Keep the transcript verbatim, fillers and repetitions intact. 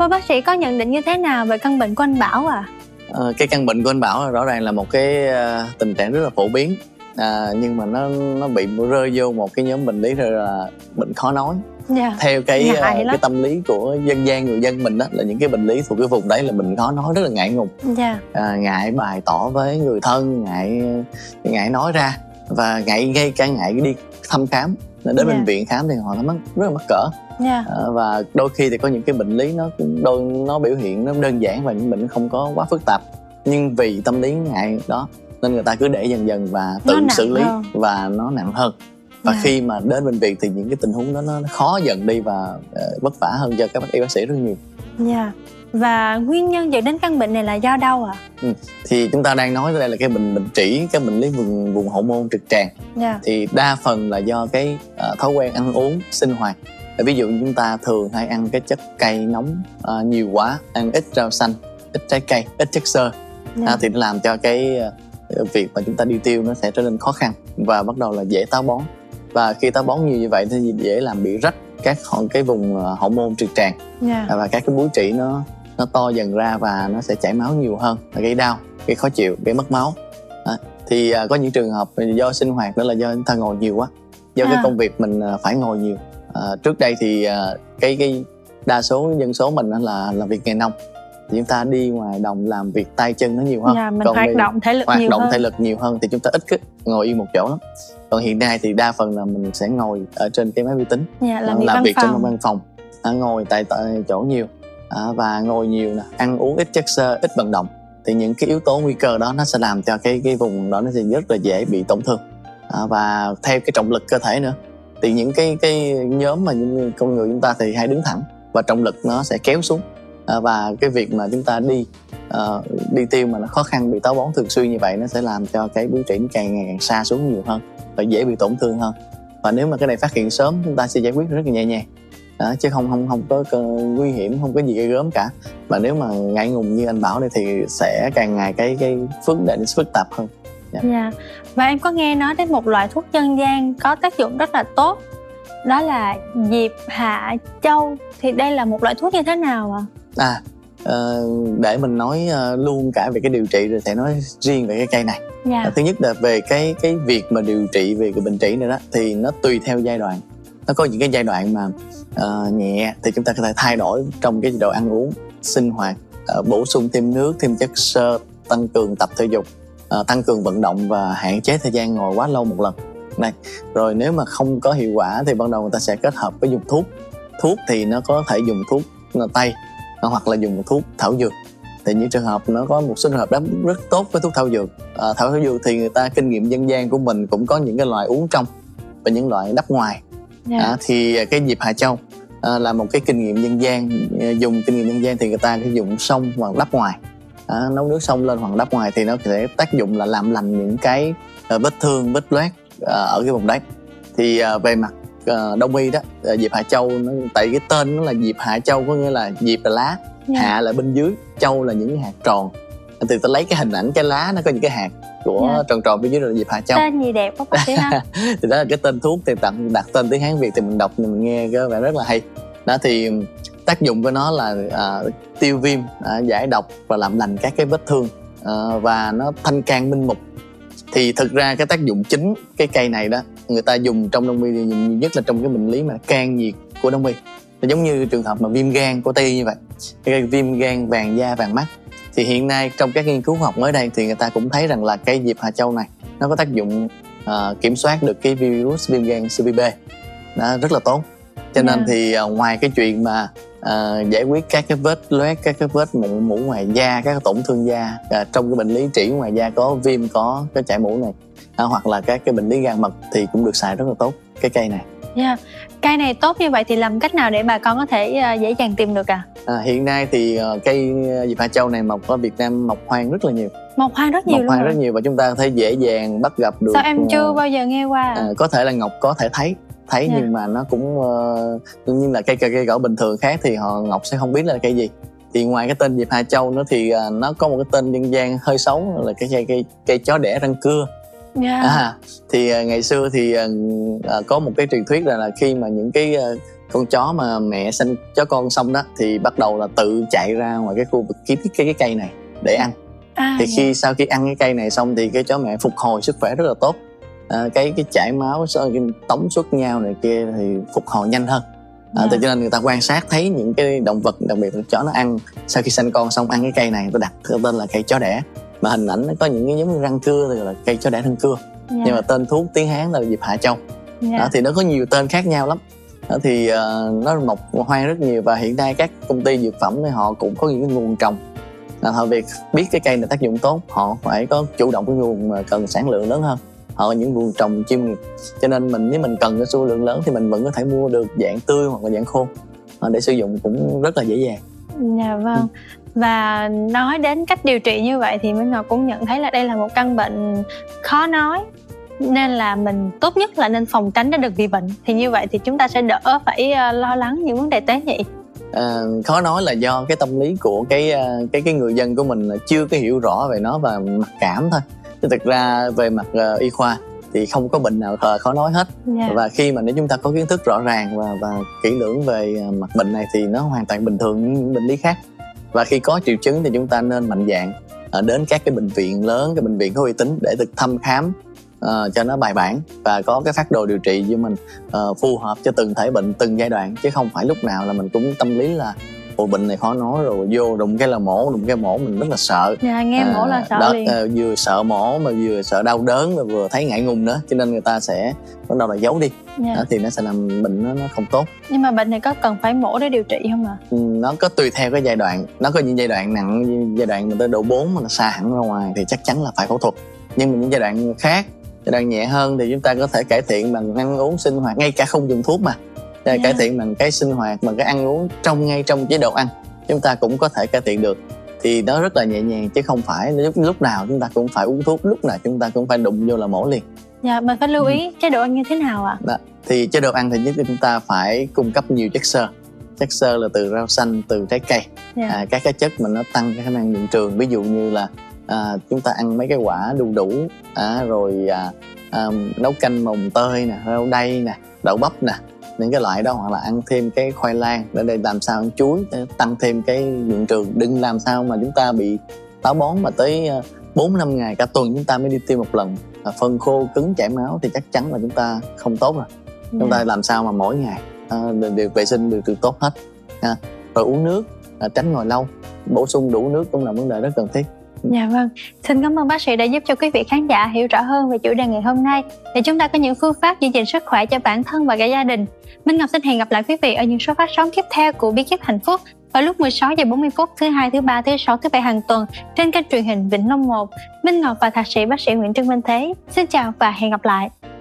Vâng, bác sĩ có nhận định như thế nào về căn bệnh của anh Bảo ạ? À? À, cái căn bệnh của anh Bảo rõ ràng là một cái uh, tình trạng rất là phổ biến, à, nhưng mà nó nó bị rơi vô một cái nhóm bệnh lý rồi là bệnh khó nói. Yeah. Theo cái uh, cái tâm lý của dân gian người dân mình đó, là những cái bệnh lý thuộc cái vùng đấy là bệnh khó nói, rất là ngại ngùng. Yeah. À, ngại bày tỏ với người thân, ngại ngại nói ra, và ngại ngay cả ngại đi thăm khám. Đến yeah. bệnh viện khám thì họ nó mất rất là mắc cỡ. Yeah. À, và đôi khi thì có những cái bệnh lý nó đôi nó biểu hiện nó đơn giản và những bệnh không có quá phức tạp, nhưng vì tâm lý ngại đó nên người ta cứ để dần dần và tự xử lý hơn. Và nó nặng hơn. Và yeah. khi mà đến bệnh viện thì những cái tình huống đó nó khó dần đi và uh, vất vả hơn cho các bác y bác sĩ rất nhiều. Yeah. Và nguyên nhân dẫn đến căn bệnh này là do đâu ạ? À? Ừ. Thì chúng ta đang nói đây là cái bệnh bệnh trĩ, cái bệnh lý vùng vùng hậu môn trực tràng. Yeah. Thì đa phần là do cái uh, thói quen ăn uống, sinh hoạt. Ví dụ chúng ta thường hay ăn cái chất cay nóng uh, nhiều quá, ăn ít rau xanh, ít trái cây, ít chất xơ. Yeah. À, thì nó làm cho cái uh, việc mà chúng ta đi tiêu nó sẽ trở nên khó khăn và bắt đầu là dễ táo bón. Và khi táo bón nhiều như vậy thì dễ làm bị rách các cái vùng uh, hậu môn trực tràng. Yeah. Và các cái búi trĩ nó nó to dần ra và nó sẽ chảy máu nhiều hơn, gây đau, gây khó chịu, gây mất máu. À, thì uh, có những trường hợp do sinh hoạt, đó là do chúng ta ngồi nhiều quá, do à. cái công việc mình uh, phải ngồi nhiều. À, trước đây thì uh, cái cái đa số dân số mình là làm việc nghề nông, thì chúng ta đi ngoài đồng làm việc tay chân nó nhiều hơn. Yeah, mình Còn hoạt động thể lực hoạt nhiều động hơn. thể lực nhiều hơn thì chúng ta ít cứ ngồi yên một chỗ lắm. Còn hiện nay thì đa phần là mình sẽ ngồi ở trên cái máy vi tính, yeah, làm, làm việc phòng. trong văn phòng, à, ngồi tại, tại chỗ nhiều, à, và ngồi nhiều nè, ăn uống ít chất xơ, ít vận động, thì những cái yếu tố nguy cơ đó nó sẽ làm cho cái cái vùng đó nó sẽ rất là dễ bị tổn thương. À, và theo cái trọng lực cơ thể nữa, thì những cái cái nhóm mà những con người chúng ta thì hay đứng thẳng và trọng lực nó sẽ kéo xuống, à, và cái việc mà chúng ta đi uh, đi tiêu mà nó khó khăn, bị táo bón thường xuyên như vậy, nó sẽ làm cho cái búi trĩ càng ngày càng xa xuống nhiều hơn và dễ bị tổn thương hơn. Và nếu mà cái này phát hiện sớm, chúng ta sẽ giải quyết rất là nhẹ nhàng, đó, chứ không không không có cơ, nguy hiểm, không có gì ghê gớm cả. Và nếu mà ngại ngùng như anh Bảo đây thì sẽ càng ngày cái cái phức đề phức tạp hơn. Dạ. Yeah. Và em có nghe nói đến một loại thuốc dân gian có tác dụng rất là tốt, đó là diệp hạ châu. Thì đây là một loại thuốc như thế nào ạ? À, à để mình nói luôn cả về cái điều trị rồi sẽ nói riêng về cái cây này. Yeah. Thứ nhất là về cái cái việc mà điều trị về cái bệnh trĩ này đó, thì nó tùy theo giai đoạn. Nó có những cái giai đoạn mà uh, nhẹ thì chúng ta có thể thay đổi trong cái chế độ ăn uống, sinh hoạt, uh, bổ sung thêm nước, thêm chất xơ, tăng cường tập thể dục, uh, tăng cường vận động và hạn chế thời gian ngồi quá lâu một lần. Này, rồi nếu mà không có hiệu quả thì ban đầu người ta sẽ kết hợp với dùng thuốc. Thuốc thì nó có thể dùng thuốc tây hoặc là dùng thuốc thảo dược. Thì những trường hợp nó có một số trường hợp đó rất tốt với thuốc thảo dược. À, thảo dược thì người ta kinh nghiệm dân gian của mình cũng có những cái loại uống trong và những loại đắp ngoài. Yeah. À, thì cái diệp hạ châu à, là một cái kinh nghiệm dân gian. Dùng kinh nghiệm dân gian thì người ta sẽ dùng xông hoặc đắp ngoài, à, nấu nước xông lên hoặc đắp ngoài thì nó sẽ tác dụng là làm lành những cái uh, vết thương, vết loét uh, ở cái vùng đấy. Thì uh, về mặt uh, đông y đó, uh, diệp hạ châu nó, tại cái tên nó là diệp hạ châu, có nghĩa là diệp là lá, yeah. hạ là bên dưới, châu là những cái hạt tròn. Thì ta lấy cái hình ảnh cái lá nó có những cái hạt của yeah. tròn tròn bên dưới là diệp hạ châu. Tên gì đẹp quá bác sĩ ha. Thì đó là cái tên thuốc, thì tặng đặt tên tiếng Hán Việt thì mình đọc thì mình nghe có vẻ rất là hay. Đó thì tác dụng của nó là uh, tiêu viêm, uh, giải độc và làm lành các cái vết thương, uh, và nó thanh can minh mục. Thì thực ra cái tác dụng chính cái cây này đó, người ta dùng trong đông y thì nhiều nhất là trong cái bệnh lý mà can nhiệt của đông y. Nó giống như trường hợp mà viêm gan của Tây y như vậy, cái viêm gan vàng da vàng mắt. Thì hiện nay trong các nghiên cứu học mới đây thì người ta cũng thấy rằng là cây diệp hạ châu này nó có tác dụng uh, kiểm soát được cái virus viêm gan xê vê bê, nó rất là tốt. Cho nên yeah. thì uh, ngoài cái chuyện mà uh, giải quyết các cái vết loét, các cái vết mụn mủ ngoài da, các cái tổn thương da, uh, trong cái bệnh lý trĩ ngoài da có viêm, có cái chảy mủ này, uh, hoặc là các cái bệnh lý gan mật thì cũng được xài rất là tốt cái cây này. Yeah. Cây này tốt như vậy thì làm cách nào để bà con có thể uh, dễ dàng tìm được à? à hiện nay thì uh, cây diệp hạ châu này mọc ở Việt Nam mọc hoang rất là nhiều. Mọc hoang rất nhiều mọc luôn hoang rồi. rất nhiều và chúng ta có thể dễ dàng bắt gặp được. Sao em chưa uh, bao giờ nghe qua? À? Uh, có thể là Ngọc có thể thấy thấy yeah. nhưng mà nó cũng uh, như là cây cây gỗ bình thường khác thì họ Ngọc sẽ không biết là cây gì. Thì ngoài cái tên diệp hạ châu nữa thì uh, nó có một cái tên dân gian hơi xấu là cái cây cây cây chó đẻ răng cưa. Yeah. À, thì uh, ngày xưa thì uh, uh, có một cái truyền thuyết là, là khi mà những cái uh, con chó mà mẹ sanh chó con xong đó thì bắt đầu là tự chạy ra ngoài cái khu vực kiếm cái, cái cây này để ăn. À, thì khi sau khi ăn cái cây này xong thì cái chó mẹ phục hồi sức khỏe rất là tốt. À, cái cái chảy máu, cái tống xuất nhau này kia thì phục hồi nhanh hơn. À, yeah. Cho nên người ta quan sát thấy những cái động vật, đặc biệt là chó nó ăn sau khi sanh con xong ăn cái cây này, người ta đặt tên là cây chó đẻ. Mà hình ảnh nó có những cái giống như răng cưa thì là cây chó đẻ răng cưa. Yeah. Nhưng mà tên thuốc tiếng Hán là diệp hạ châu. Yeah. Đó, thì nó có nhiều tên khác nhau lắm. Đó, thì uh, nó mọc hoa rất nhiều, và hiện nay các công ty dược phẩm thì họ cũng có những cái nguồn trồng. À, họ việc biết cái cây này tác dụng tốt, họ phải có chủ động cái nguồn mà cần sản lượng lớn hơn. Họ có những nguồn trồng chuyên nghiệp, cho nên mình nếu mình cần cái số lượng lớn thì mình vẫn có thể mua được dạng tươi hoặc là dạng khô để sử dụng cũng rất là dễ dàng. Dạ vâng. Ừ. Và nói đến cách điều trị như vậy thì Minh Ngọc cũng nhận thấy là đây là một căn bệnh khó nói, nên là mình tốt nhất là nên phòng tránh để được bị bệnh. Thì như vậy thì chúng ta sẽ đỡ phải lo lắng những vấn đề tế nhị. À, khó nói là do cái tâm lý của cái cái cái người dân của mình là chưa có hiểu rõ về nó và mặc cảm thôi. Chứ thực ra về mặt uh, y khoa thì không có bệnh nào khó nói hết. Yeah. Và khi mà nếu chúng ta có kiến thức rõ ràng và và kỹ lưỡng về uh, mặt bệnh này thì nó hoàn toàn bình thường như những bệnh lý khác. Và khi có triệu chứng thì chúng ta nên mạnh dạn uh, đến các cái bệnh viện lớn, cái bệnh viện có uy tín để được thăm khám uh, cho nó bài bản và có cái phác đồ điều trị cho mình uh, phù hợp cho từng thể bệnh, từng giai đoạn, chứ không phải lúc nào là mình cũng tâm lý là ồ bệnh này khó nói rồi vô đụng cái là mổ, đụng cái mổ mình rất là sợ. Dạ, nghe mổ à, là sợ đó, liền. Uh, vừa sợ mổ mà vừa sợ đau đớn và vừa thấy ngại ngùng nữa, cho nên người ta sẽ bắt đầu là giấu đi. Dạ. Đó, thì nó sẽ làm bệnh nó, nó không tốt. Nhưng mà bệnh này có cần phải mổ để điều trị không ạ? Ừ, nó có tùy theo cái giai đoạn. Nó có những giai đoạn nặng, giai đoạn mình tới độ bốn mà nó xa hẳn ra ngoài thì chắc chắn là phải phẫu thuật. Nhưng mà những giai đoạn khác, giai đoạn nhẹ hơn thì chúng ta có thể cải thiện bằng ăn uống sinh hoạt, ngay cả không dùng thuốc mà. Yeah. Cải thiện bằng cái sinh hoạt, bằng cái ăn uống trong ngay trong chế độ ăn chúng ta cũng có thể cải thiện được. Thì nó rất là nhẹ nhàng, chứ không phải lúc, lúc nào chúng ta cũng phải uống thuốc, lúc nào chúng ta cũng phải đụng vô là mổ liền. Dạ, mình phải lưu ý ừ. chế độ ăn như thế nào ạ? Đó. Thì chế độ ăn thì nhất là chúng ta phải cung cấp nhiều chất xơ. Chất xơ là từ rau xanh, từ trái cây. Yeah. À, các cái chất mà nó tăng cái khả năng nhận trường, ví dụ như là à, chúng ta ăn mấy cái quả đu đủ, à, rồi à, à, nấu canh mồng tơi nè, rau đay nè, đậu bắp nè, những cái loại đó, hoặc là ăn thêm cái khoai lang để đây làm sao ăn chuối để tăng thêm cái lượng trường. Đừng làm sao mà chúng ta bị táo bón mà tới bốn năm ngày cả tuần chúng ta mới đi tiêm một lần, phân khô cứng chảy máu thì chắc chắn là chúng ta không tốt rồi. Yeah. Chúng ta làm sao mà mỗi ngày à, đều vệ sinh đều được tốt hết. À, rồi uống nước, à, tránh ngồi lâu, bổ sung đủ nước cũng là vấn đề rất cần thiết. Dạ vâng, xin cảm ơn bác sĩ đã giúp cho quý vị khán giả hiểu rõ hơn về chủ đề ngày hôm nay, để chúng ta có những phương pháp giữ gìn sức khỏe cho bản thân và cả gia đình. Minh Ngọc xin hẹn gặp lại quý vị ở những số phát sóng tiếp theo của Bí Kíp Hạnh Phúc vào lúc mười sáu giờ bốn mươi phút thứ hai, thứ ba, thứ sáu, thứ bảy hàng tuần trên kênh truyền hình Vĩnh Long một. Minh Ngọc và thạc sĩ bác sĩ Nguyễn Trương Minh Thế xin chào và hẹn gặp lại.